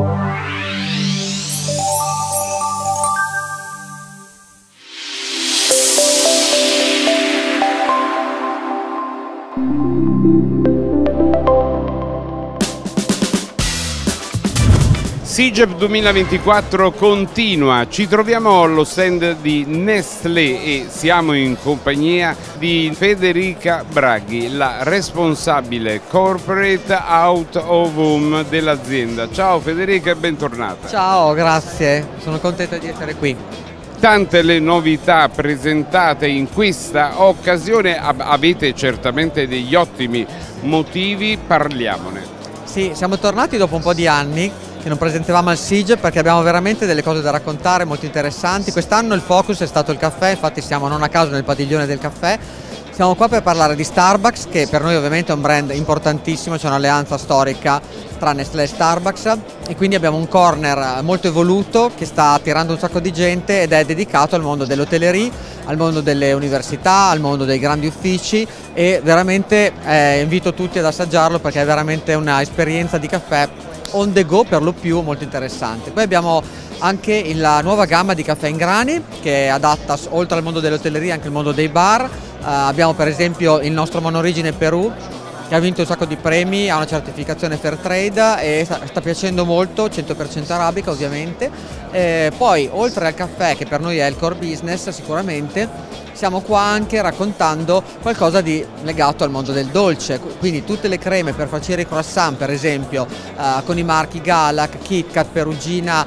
SIGEP 2024 continua, ci troviamo allo stand di Nestlé e siamo in compagnia di Federica Braghi, la responsabile corporate out of home dell'azienda. Ciao Federica e bentornata. Ciao, grazie, sono contenta di essere qui. Tante le novità presentate in questa occasione, avete certamente degli ottimi motivi, parliamone. Sì, siamo tornati dopo un po' di anni che non presentavamo al SIGEP perché abbiamo veramente delle cose da raccontare molto interessanti. Quest'anno il focus è stato il caffè, infatti siamo non a caso nel padiglione del caffè. Siamo qua per parlare di Starbucks, che per noi ovviamente è un brand importantissimo, c'è un'alleanza storica tra Nestlé e Starbucks e quindi abbiamo un corner molto evoluto che sta attirando un sacco di gente ed è dedicato al mondo dell'hotellerie, al mondo delle università, al mondo dei grandi uffici e veramente invito tutti ad assaggiarlo perché è veramente un'esperienza di caffè on the go per lo più molto interessante. Poi abbiamo anche la nuova gamma di caffè in grani che adatta oltre al mondo dell'hotelleria anche il mondo dei bar. Abbiamo per esempio il nostro monorigine Perù che ha vinto un sacco di premi, ha una certificazione Fairtrade e sta piacendo molto, 100% arabica ovviamente. Poi oltre al caffè che per noi è il core business sicuramente, siamo qua anche raccontando qualcosa di legato al mondo del dolce, quindi tutte le creme per facere i croissant per esempio con i marchi Galac, KitKat, Perugina,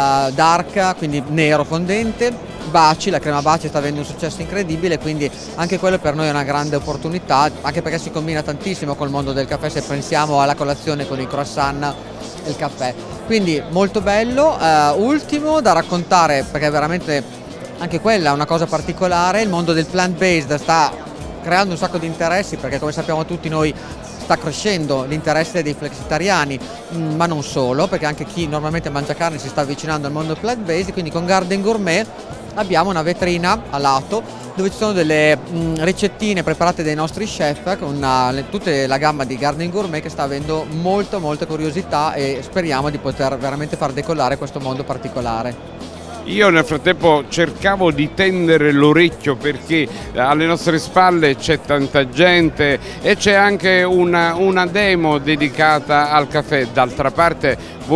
Dark, quindi nero fondente, Baci, la crema Baci sta avendo un successo incredibile, quindi anche quello per noi è una grande opportunità, anche perché si combina tantissimo col mondo del caffè se pensiamo alla colazione con i croissant e il caffè, quindi molto bello. Ultimo da raccontare perché veramente anche quella è una cosa particolare, il mondo del plant-based sta creando un sacco di interessi perché come sappiamo tutti noi sta crescendo l'interesse dei flexitariani, ma non solo, perché anche chi normalmente mangia carne si sta avvicinando al mondo plant-based, quindi con Garden Gourmet abbiamo una vetrina a lato dove ci sono delle ricettine preparate dai nostri chef con tutta la gamma di Garden Gourmet che sta avendo molta curiosità e speriamo di poter veramente far decollare questo mondo particolare. Io nel frattempo cercavo di tendere l'orecchio perché alle nostre spalle c'è tanta gente e c'è anche una demo dedicata al caffè. D'altra parte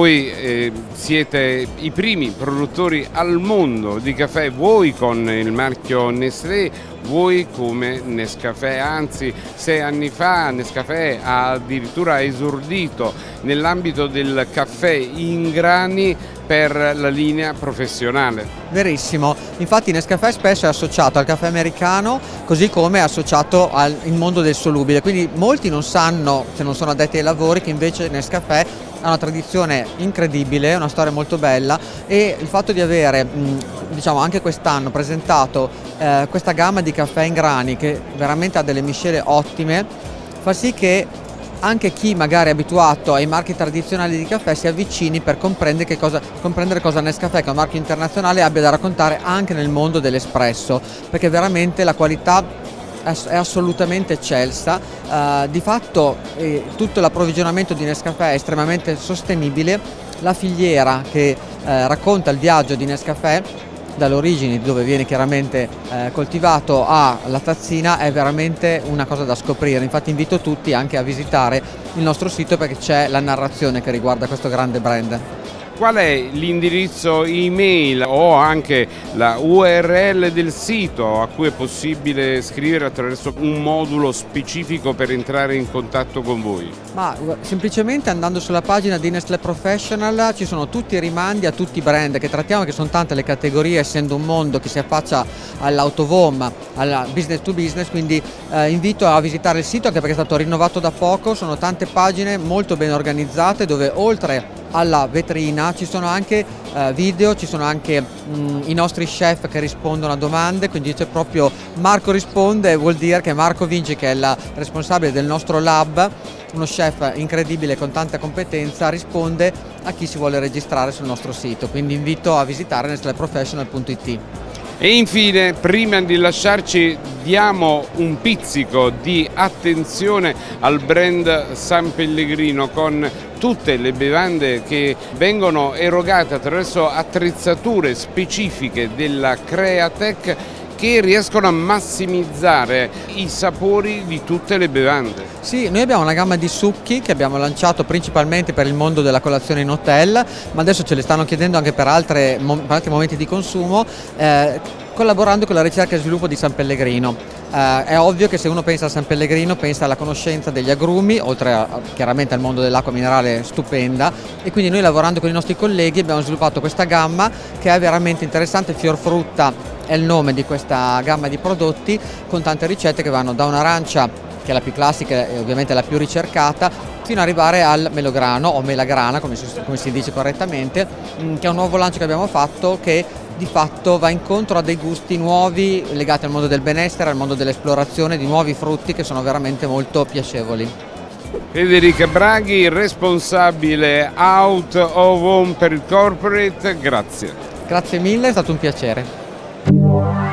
voi siete i primi produttori al mondo di caffè, voi con il marchio Nestlé, voi come Nescafè, anzi 6 anni fa Nescafè ha addirittura esordito nell'ambito del caffè in grani per la linea professionale. Verissimo, infatti Nescafè spesso è associato al caffè americano così come è associato al mondo del solubile, quindi molti non sanno, se non sono addetti ai lavori, che invece Nescafè ha una tradizione incredibile, una storia molto bella e il fatto di avere diciamo anche quest'anno presentato questa gamma di caffè in grani che veramente ha delle miscele ottime fa sì che anche chi magari è abituato ai marchi tradizionali di caffè si avvicini per comprendere cosa Nescafè, che è un marchio internazionale, abbia da raccontare anche nel mondo dell'espresso, perché veramente la qualità è assolutamente eccelsa. Di fatto tutto l'approvvigionamento di Nescafè è estremamente sostenibile, la filiera che racconta il viaggio di Nescafè dall'origine, dove viene chiaramente coltivato, alla tazzina, è veramente una cosa da scoprire. Infatti invito tutti anche a visitare il nostro sito perché c'è la narrazione che riguarda questo grande brand. Qual è l'indirizzo email o anche la URL del sito a cui è possibile scrivere attraverso un modulo specifico per entrare in contatto con voi? Ma semplicemente andando sulla pagina di Nestlé Professional ci sono tutti i rimandi a tutti i brand che trattiamo, che sono tante le categorie, essendo un mondo che si affaccia all'auto-home, alla business to business, quindi invito a visitare il sito anche perché è stato rinnovato da poco, sono tante pagine molto ben organizzate dove oltre alla vetrina ci sono anche video, ci sono anche i nostri chef che rispondono a domande, quindi c'è proprio Marco risponde, vuol dire che Marco Vinci, che è il responsabile del nostro lab, uno chef incredibile con tanta competenza, risponde a chi si vuole registrare sul nostro sito, quindi invito a visitare nestleprofessional.it. E infine, prima di lasciarci, diamo un pizzico di attenzione al brand San Pellegrino con tutte le bevande che vengono erogate attraverso attrezzature specifiche della Createch che riescono a massimizzare i sapori di tutte le bevande. Sì, noi abbiamo una gamma di succhi che abbiamo lanciato principalmente per il mondo della colazione in hotel, ma adesso ce le stanno chiedendo anche per altri momenti di consumo, collaborando con la ricerca e sviluppo di San Pellegrino. È ovvio che se uno pensa a San Pellegrino pensa alla conoscenza degli agrumi, oltre chiaramente al mondo dell'acqua minerale stupenda, e quindi noi, lavorando con i nostri colleghi, abbiamo sviluppato questa gamma che è veramente interessante. Fior frutta è il nome di questa gamma di prodotti, con tante ricette che vanno da un'arancia, che è la più classica e ovviamente la più ricercata, fino ad arrivare al melograno o melagrana, come si dice correttamente, che è un nuovo lancio che abbiamo fatto, che di fatto va incontro a dei gusti nuovi legati al mondo del benessere, al mondo dell'esplorazione di nuovi frutti che sono veramente molto piacevoli. Federica Braghi, responsabile Out of Home per il Corporate, grazie. Grazie mille, è stato un piacere.